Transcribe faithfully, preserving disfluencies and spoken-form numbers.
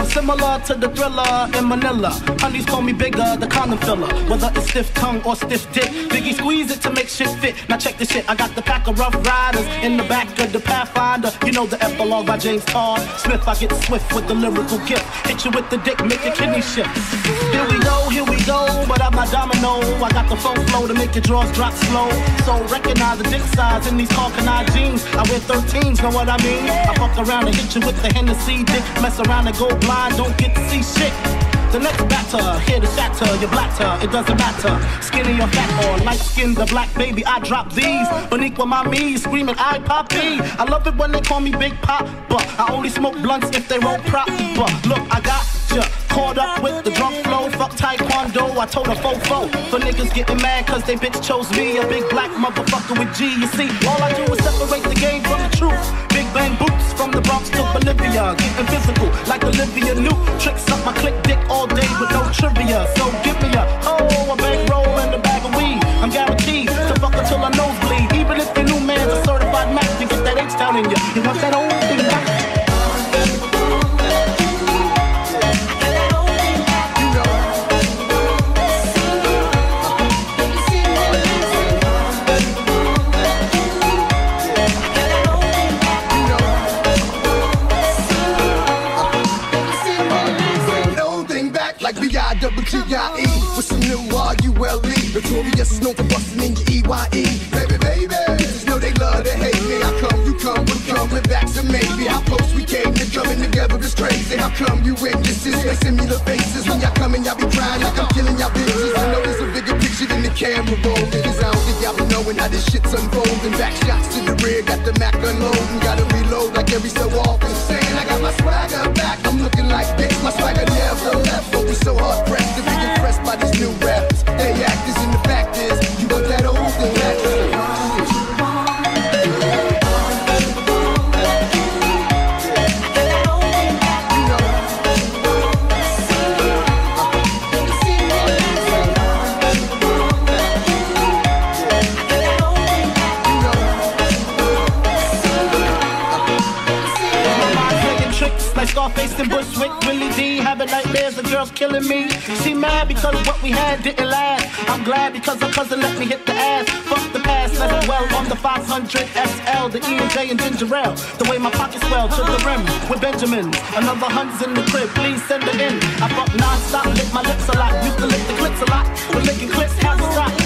I'm similar to the Thriller in Manila. Honeys call me bigger, the condom filler. Whether it's stiff tongue or stiff dick, Biggie squeeze it to make shit fit. Now check this shit, I got the pack of Rough Riders in the back of the Pathfinder. You know the epilogue by James Todd Smith. I get swift with the lyrical gift. Hit you with the dick, make your kidney shift. Here we go, here we go, but I'm not domino. I got the phone flow to make your drawers drop slow. So recognize the dick size in these Hawkeye jeans. I wear thirteens, know what I mean? I fuck around and hit you with the Hennessy dick. Mess around and go blind, don't get to see shit. The next batter, here to shatter your blatter, it doesn't matter. Skinny or fat or light skinned or black, baby, I drop these. Boniqua mommy, screaming I poppy. I love it when they call me Big Pop, but I only smoke blunts if they roll prop. But look, I got ya caught up with the drunk flow. Fuck taekwondo, I told a fofo. For niggas getting mad cause they bitch chose me. A big black motherfucker with G. You see, all I do is separate the game from the truth. Big bang boots from the Bronx to Bolivia. Getting physical like Olivia Newt. Tricks up my click dick all day with no trivia. So give me a oh, a bang roll and a bag of weed. I'm guaranteed to fuck until I nosebleed. Even if your new man's a certified Mac, you get that H-Town in you. You want that old thing back? G I E with some new R U L E. Notorious, known for busting in your E Y E. Baby, baby, bitches know they love to hate me. How come you come, we come with backs and maybe how close we came to coming together is crazy. How come you and your sis make similar faces? When y'all coming, y'all be crying like I'm killing y'all bitches. I know there's a bigger picture than the camera roll. Cause I don't think y'all be knowing how this shit's unfolding. Back shots to the rear, got the Mac unloading. Gotta reload like every so often. Saying I got my swagger back, I'm looking like this. My swagger never left, but we so hard pressed to be impressed by these new rappers. They actors and the fact is, you want that old thing that Scarface and Bushwick, Willie D, having nightmares, the girls killing me. She mad because what we had didn't last. I'm glad because her cousin let me hit the ass. Fuck the past, let it well on the five hundred S L, the E and J and ginger ale. The way my pockets swell to the rim with Benjamins. Another hund's in the crib, please send it in. I fuck non-stop, lick my lips a lot. Used to lick the clips a lot, but licking clips has a stop.